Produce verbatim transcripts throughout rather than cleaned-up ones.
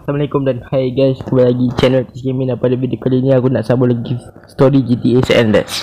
Assalamualaikum dan hai guys, kembali lagi channel T C Gaming. Dan pada video kali ni aku nak sambung lagi story G T A San Andreas.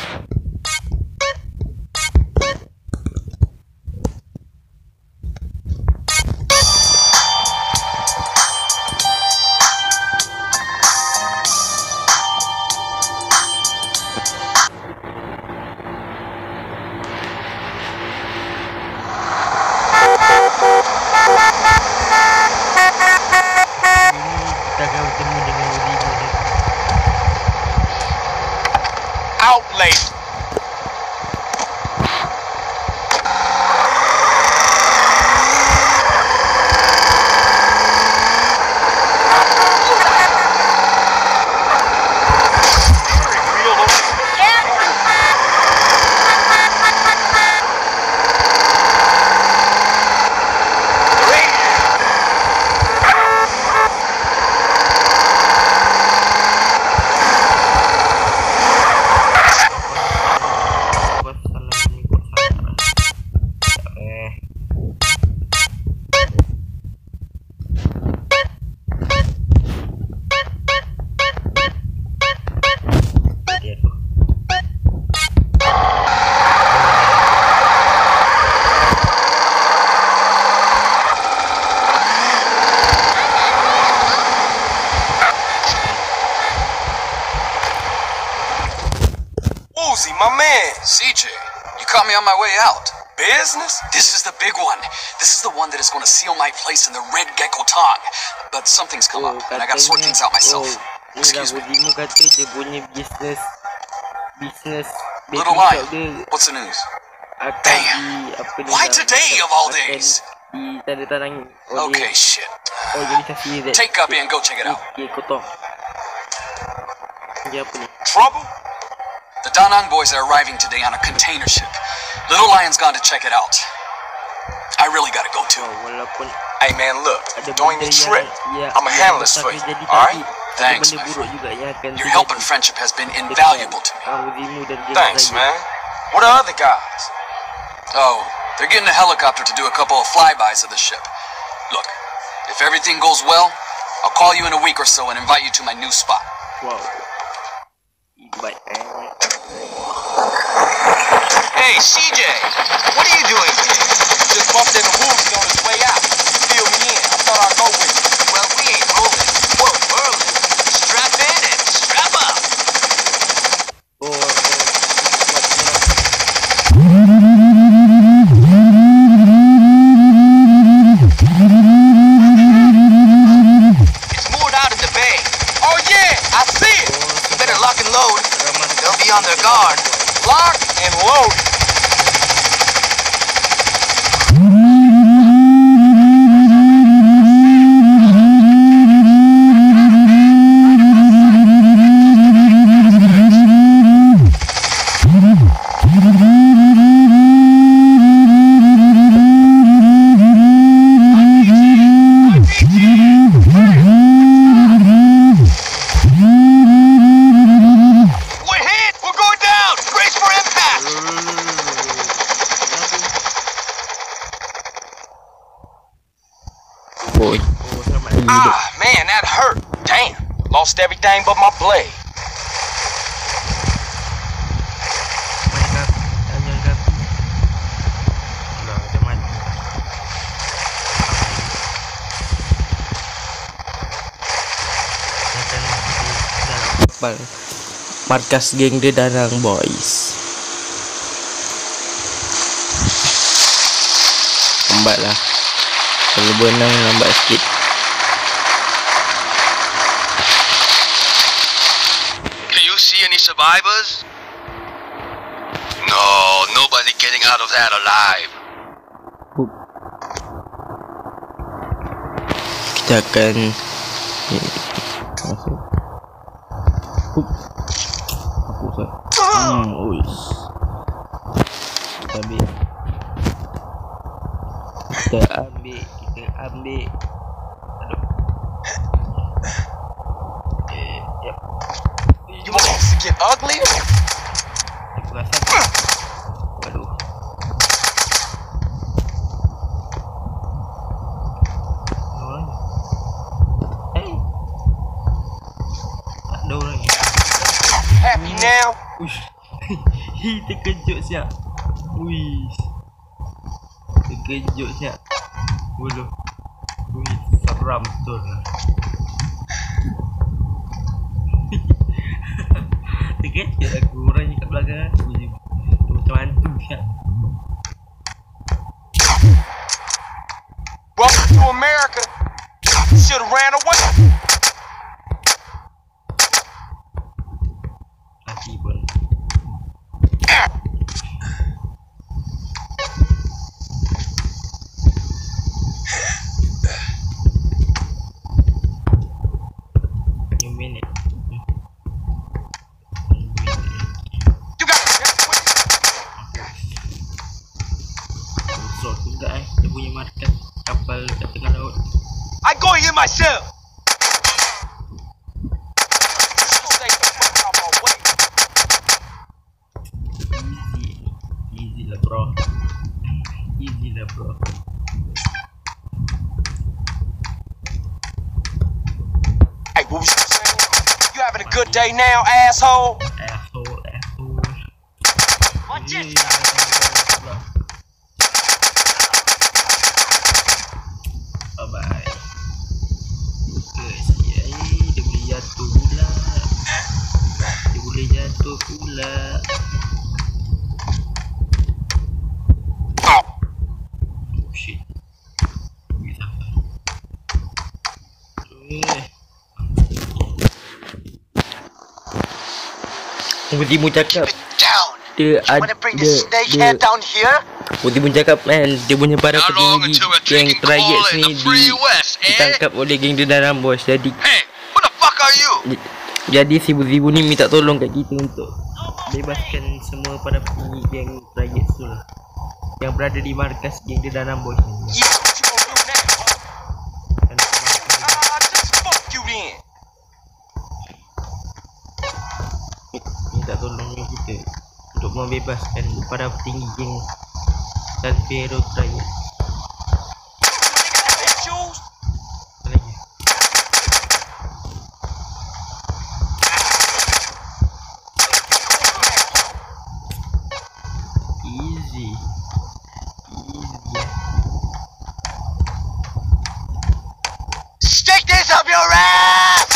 My man, C J, you caught me on my way out. Business? This is the big one. This is the one that is going to seal my place in the Red Gecko Tong. But something's come oh, up, and I gotta sort things out myself. Oh, excuse me. Kata dia punya business, business, Little Lion, what's the news? Damn, why today of all days? Okay, shit. Take Guppy and go check it out. Trouble? The Da Nang boys are arriving today on a container ship. Little Lion's gone to check it out. I really gotta go too. Hey man, look, during the trip, I'ma handle this for you, alright? Thanks, man. Your help and friendship has been invaluable to me. Thanks, man. What are other guys? Oh, they're getting a helicopter to do a couple of flybys of the ship. Look, if everything goes well, I'll call you in a week or so and invite you to my new spot. Wow. Hey, C J, what are you doing here? Just bumped into Woozy on his way out. Fill me in. I thought I'd go with you. Well, we ain't rolling. Whoa, whirling. Strap in and strap up. Oh, oh, it's moored out in the bay. Oh, yeah, I see it. You better lock and load. They'll be on their guard. Lock and load. Ah, man, that hurt. Damn, lost everything but my blade. Markas geng dia Da Nang boys. Lambat lah. Kalau berenang lambat sikit. Can you see any survivors? No, nobody getting out of that alive. Hup. Kita akan masuk. Hup. Aku sah. Hmm, ois. Kita ambil. Kita ambil. Kita ambil. Aduh. Eh, yep. You want us to get ugly? Aku rasa. Waduh. ada orang. Happy now? Uish. Hi, terkejut siap. Uish. Terkejut siap. Buluh. Uish, seram betul. Terkejut aku orangnya kat belakang. Uish. Macam hantu siap. Welcome to America. Should have ran away. Mati pun. You mean it? You got to get with it. Resort juga eh. Dia punya markas kapal kat tengah laut. I go here myself. Stay the fuck out my way. Easy. Easy lah bro. Easy lah bro. Hey, what was you saying? You having a good day now, asshole? Asshole, asshole. Watch it. Bye bye. Kesian, dia boleh jatuh pula. Dia boleh jatuh pula. Oh shit. Bisa. Eh. Tiba-tiba cakap dia ada dia dia Tiba-tiba cakap kan dia punya para petinggi geng Riots ni di, ditangkap oleh geng Dendaram bos. Jadi Hey, what the fuck are you? jadi si Zibu ni minta tolong kat kita untuk bebaskan semua para petinggi geng Riots tu lah, yang berada di markas geng Dendaram bos ni. Yeah, what you gonna do now? Dan Ah, just fuck you then. minta tolong kita untuk membebaskan para petinggi geng dan Hero Riots. Hey, shoes. Lagi. Easy. Easy. Stick this up your ass.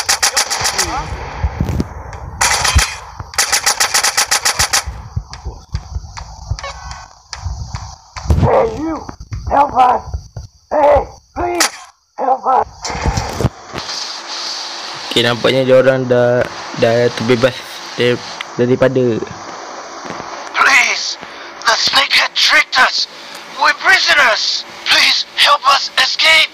Hey, you, help us. Hey, please, help us. Okay, nampaknya dia orang dah dah terbebas dari, daripada. Please, the snakehead tricked us. We're prisoners. Please help us escape.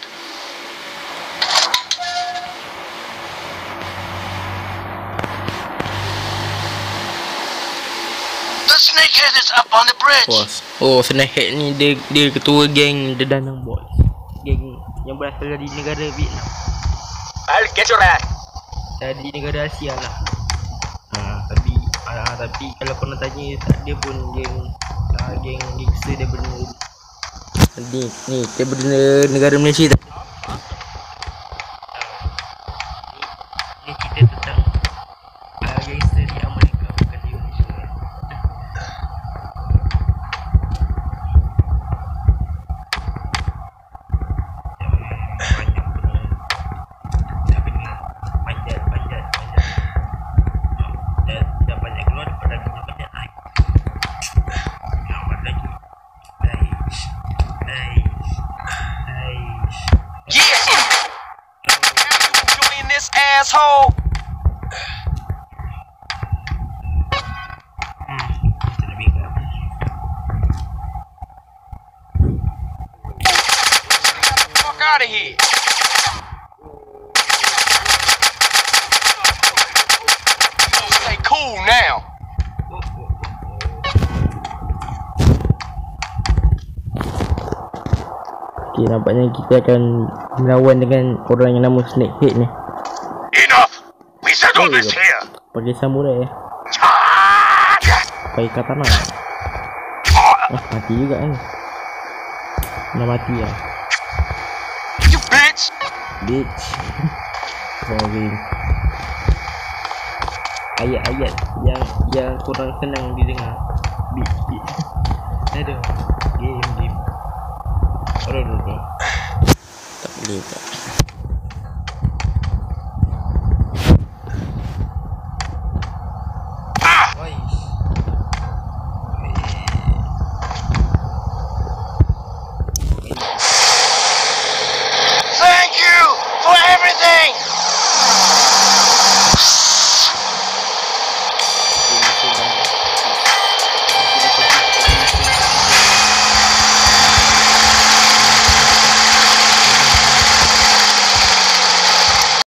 The snakehead is up on the bridge. Bos. Oh, Snakehead ni dia dia ketua geng Dendaram bos. Geng yang berasal dari negara Vietnam. I'll get your ass. Dari negara Asia lah. Ha, tapi ah, tapi kalau kau nak tanya tak, dia pun geng ah, geng gangster dia benda ni ni dia benda negara Malaysia tak? Ni cerita tentang ah, gangster di Amerika, bukan di Malaysia. Asshole. Fuck out of here. Stay cool now. Okay, nampaknya kita akan melawan dengan orang yang nama Snakehead ni. Enough. We settled this here. Pakai samurai eh. Pakai katana. Ah, mati juga eh. Dah mati lah. You bitch. Bitch. Sorry. ayat-ayat yang yang kurang senang didengar. Bip bip. Aduh. Game game. Aduh aduh. Tak boleh tak.